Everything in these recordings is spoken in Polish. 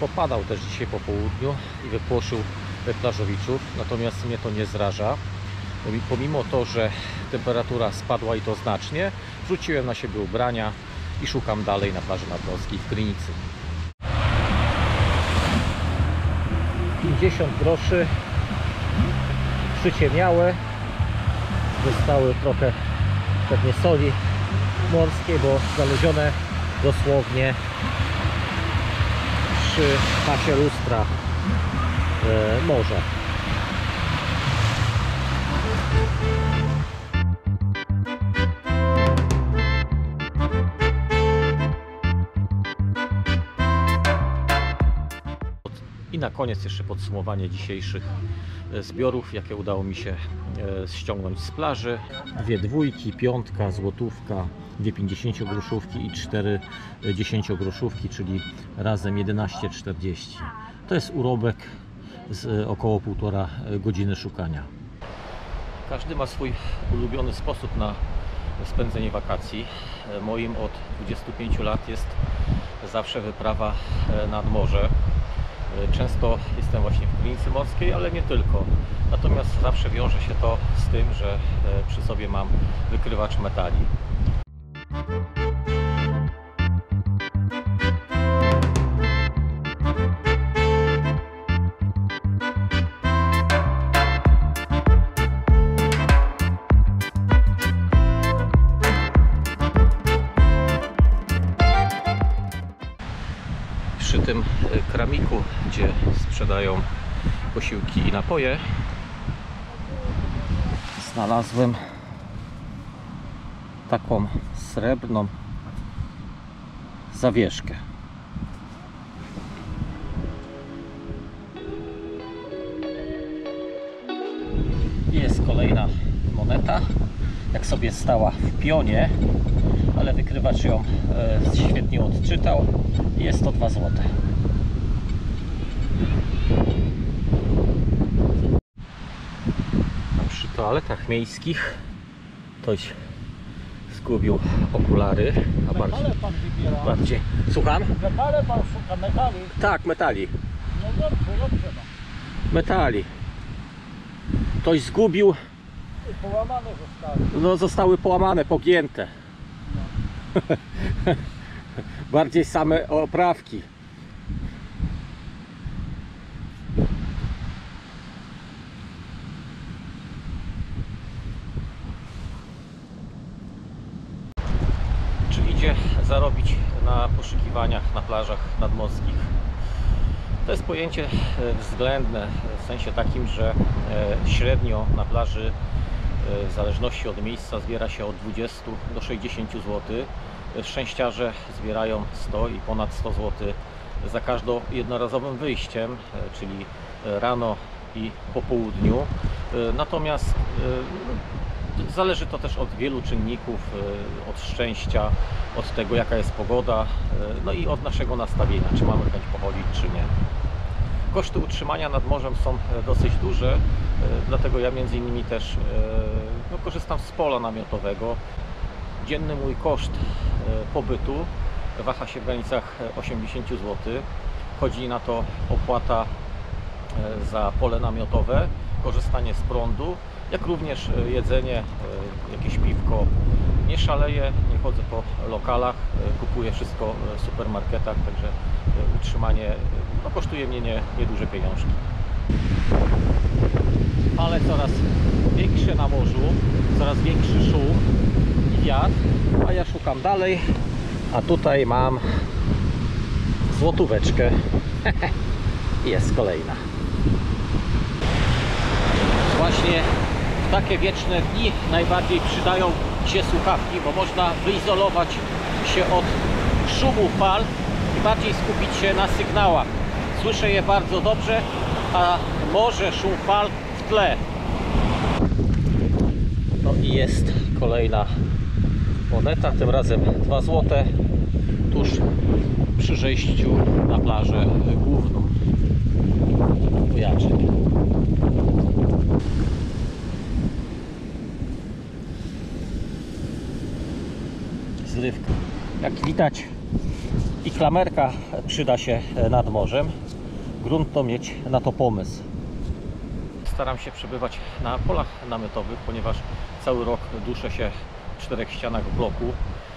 Popadał też dzisiaj po południu i wypłoszył plażowiczów, natomiast mnie to nie zraża. Pomimo to, że temperatura spadła i to znacznie, wrzuciłem na siebie ubrania i szukam dalej na plaży nadmorskiej w Krynicy. 50 groszy przyciemniałe, zostały trochę pewnie soli morskiej, bo zaluzione dosłownie przy pasie lustra morza. I na koniec jeszcze podsumowanie dzisiejszych zbiorów, jakie udało mi się ściągnąć z plaży. 2 dwójki, 5, złotówka, 2 50-groszówki i 4 10-groszówki, czyli razem 11,40. To jest urobek z około 1,5 godziny szukania. Każdy ma swój ulubiony sposób na spędzenie wakacji. Moim od 25 lat jest zawsze wyprawa nad morze. Często jestem właśnie w Krynicy Morskiej, ale nie tylko. Natomiast zawsze wiąże się to z tym, że przy sobie mam wykrywacz metali. Przy tym kramiku, gdzie sprzedają posiłki i napoje, znalazłem taką srebrną zawieszkę. Jest kolejna moneta, jak sobie stała w pionie, ale wykrywacz ją świetnie odczytał. Jest to 2 złote. Przy toaletach miejskich ktoś zgubił okulary, a bardziej... Słucham? Metale pan szuka, metali. Tak, metali. No dobrze, dobrze. Metali. Ktoś zgubił. I połamane zostały. No, zostały połamane, pogięte. No. Bardziej same oprawki. Czy idzie zarobić na poszukiwaniach na plażach nadmorskich? To jest pojęcie względne, w sensie takim, że średnio na plaży w zależności od miejsca zbiera się od 20 do 60 zł. Szczęściarze zbierają 100 i ponad 100 zł za każdą jednorazowym wyjściem, czyli rano i po południu. Natomiast zależy to też od wielu czynników, od szczęścia, od tego, jaka jest pogoda, no i od naszego nastawienia, czy mamy chęć pochodzić, czy nie. Koszty utrzymania nad morzem są dosyć duże, dlatego ja między innymi też korzystam z pola namiotowego. Dzienny mój koszt pobytu waha się w granicach 80 zł. Chodzi na to opłata za pole namiotowe, korzystanie z prądu, jak również jedzenie, jakieś piwko. Nie szaleję, nie chodzę po lokalach, kupuję wszystko w supermarketach, także utrzymanie kosztuje mnie nieduże pieniążki. Fale coraz większe na morzu, coraz większy szum i wiatr, a ja szukam dalej, a tutaj mam złotóweczkę. Jest kolejna. Właśnie w takie wieczne dni najbardziej przydają się słuchawki, bo można wyizolować się od szumu fal i bardziej skupić się na sygnałach. Słyszę je bardzo dobrze, a morze, szum fal w tle. No i jest kolejna moneta, tym razem 2 złote, tuż przy zejściu na plażę główną. Bujaczek. Zrywka. Jak widać, I klamerka przyda się nad morzem. Grunt to mieć na to pomysł. Staram się przebywać na polach namiotowych, ponieważ cały rok duszę się w 4 ścianach bloku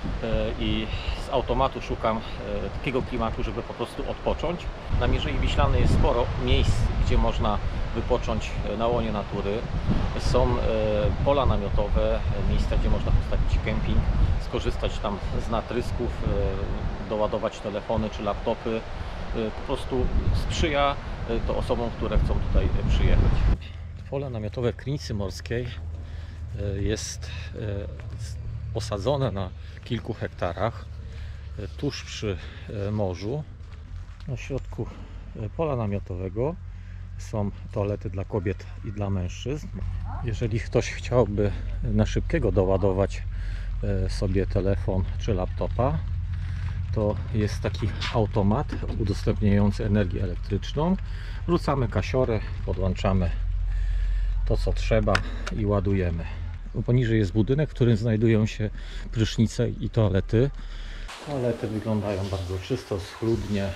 i z automatu szukam takiego klimatu, żeby po prostu odpocząć. Na Mierzei Wiślanej jest sporo miejsc, gdzie można wypocząć na łonie natury. Są pola namiotowe, miejsca, gdzie można postawić kemping, skorzystać tam z natrysków, doładować telefony czy laptopy. Po prostu sprzyja to osobom, które chcą tutaj przyjechać. Pole namiotowe Krynicy Morskiej jest osadzone na kilku hektarach tuż przy morzu. Na środku pola namiotowego są toalety dla kobiet i dla mężczyzn. Jeżeli ktoś chciałby na szybkiego doładować sobie telefon czy laptopa, to jest taki automat udostępniający energię elektryczną. Wrzucamy kasiorę, podłączamy to co trzeba i ładujemy. Poniżej jest budynek, w którym znajdują się prysznice i toalety. Toalety wyglądają bardzo czysto, schludnie.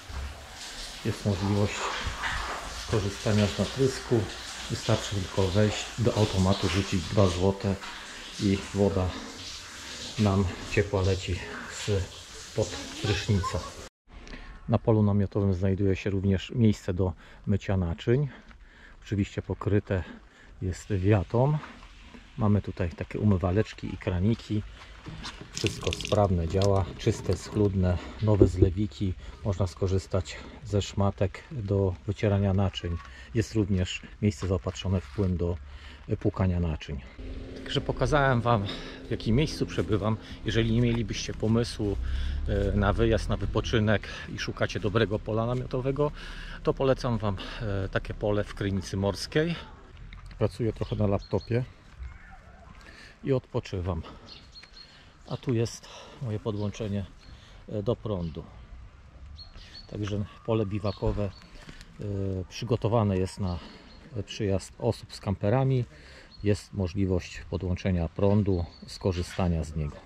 Jest możliwość korzystania z natrysku. Wystarczy tylko wejść do automatu, rzucić 2 zł i woda nam ciepła leci pod prysznica. Na polu namiotowym znajduje się również miejsce do mycia naczyń. Oczywiście pokryte jest wiatą. Mamy tutaj takie umywaleczki i kraniki. Wszystko sprawne, działa, czyste, schludne, nowe zlewiki. Można skorzystać ze szmatek do wycierania naczyń. Jest również miejsce zaopatrzone w płyn do płukania naczyń. Także pokazałem Wam, w jakim miejscu przebywam. Jeżeli nie mielibyście pomysłu na wyjazd, na wypoczynek i szukacie dobrego pola namiotowego, to polecam Wam takie pole w Krynicy Morskiej. Pracuję trochę na laptopie i odpoczywam. A tu jest moje podłączenie do prądu. Także pole biwakowe przygotowane jest na przyjazd osób z kamperami. Jest możliwość podłączenia prądu, skorzystania z niego.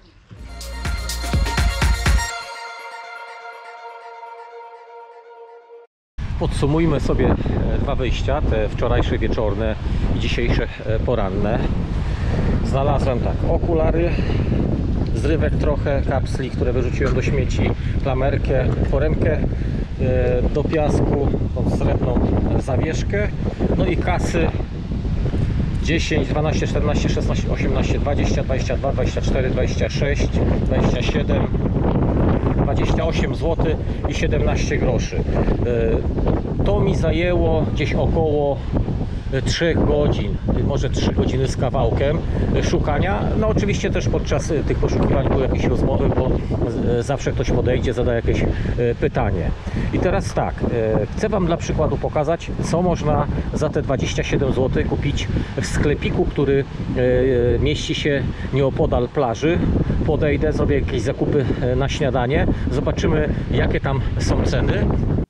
Podsumujmy sobie 2 wyjścia, te wczorajsze wieczorne i dzisiejsze poranne. Znalazłem tak, okulary, zrywek trochę, kapsli, które wyrzuciłem do śmieci, klamerkę, foremkę do piasku, tą srebrną zawieszkę, no i kasy 10, 12, 14, 16, 18, 20, 22, 24, 26, 27, 28 zł i 17 groszy. To mi zajęło gdzieś około 3 godzin, może 3 godziny z kawałkiem szukania. No oczywiście też podczas tych poszukiwań były jakieś rozmowy, bo zawsze ktoś podejdzie, zada jakieś pytanie. I teraz tak, chcę Wam dla przykładu pokazać, co można za te 27 zł kupić w sklepiku, który mieści się nieopodal plaży. Podejdę, zrobię jakieś zakupy na śniadanie, zobaczymy jakie tam są ceny.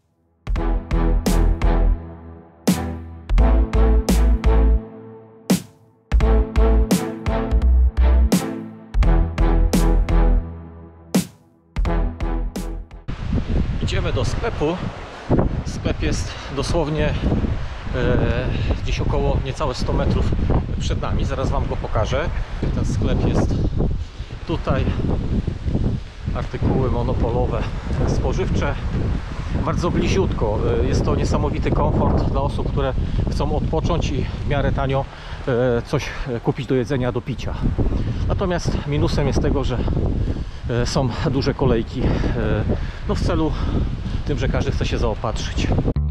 Idziemy do sklepu. Sklep jest dosłownie gdzieś około niecałe 100 metrów przed nami. Zaraz Wam go pokażę. Ten sklep jest tutaj. Artykuły monopolowe, spożywcze. Bardzo bliziutko. Jest to niesamowity komfort dla osób, które chcą odpocząć i w miarę tanio coś kupić do jedzenia, do picia. Natomiast minusem jest tego, że są duże kolejki, no w celu tym, że każdy chce się zaopatrzyć.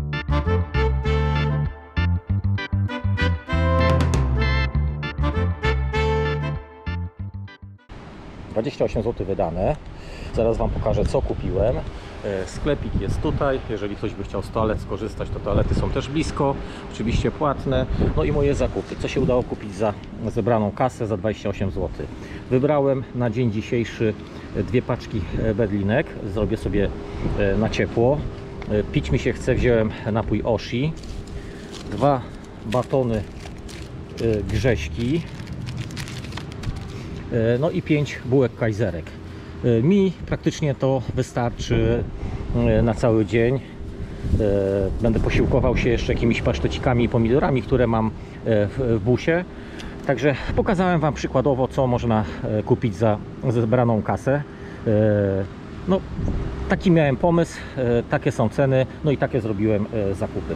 $28 zł wydane. Zaraz Wam pokażę, co kupiłem. Sklepik jest tutaj. Jeżeli ktoś by chciał z toalet skorzystać, to toalety są też blisko. Oczywiście płatne. No i moje zakupy. Co się udało kupić za zebraną kasę za 28 zł. Wybrałem na dzień dzisiejszy 2 paczki wedlinek. Zrobię sobie na ciepło. Pić mi się chce. Wziąłem napój Oshi. 2 batony Grześki. No i 5 bułek kajzerek. Mi praktycznie to wystarczy na cały dzień. Będę posiłkował się jeszcze jakimiś pasztecikami i pomidorami, które mam w busie. Także pokazałem Wam przykładowo, co można kupić za zebraną kasę. No, taki miałem pomysł, takie są ceny, no i takie zrobiłem zakupy.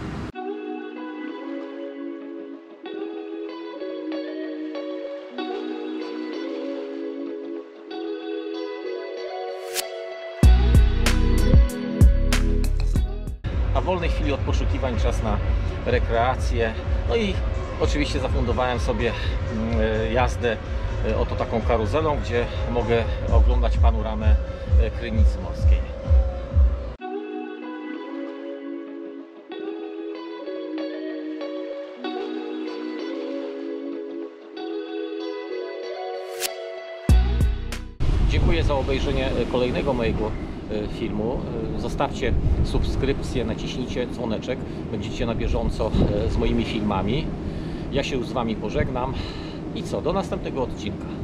A w wolnej chwili od poszukiwań czas na rekreację. No i oczywiście zafundowałem sobie jazdę oto taką karuzelą, gdzie mogę oglądać panoramę Krynicy Morskiej. Dziękuję za obejrzenie kolejnego mojego filmu. Zostawcie subskrypcję, naciśnijcie dzwoneczek, będziecie na bieżąco z moimi filmami. Ja się już z Wami pożegnam i co, do następnego odcinka.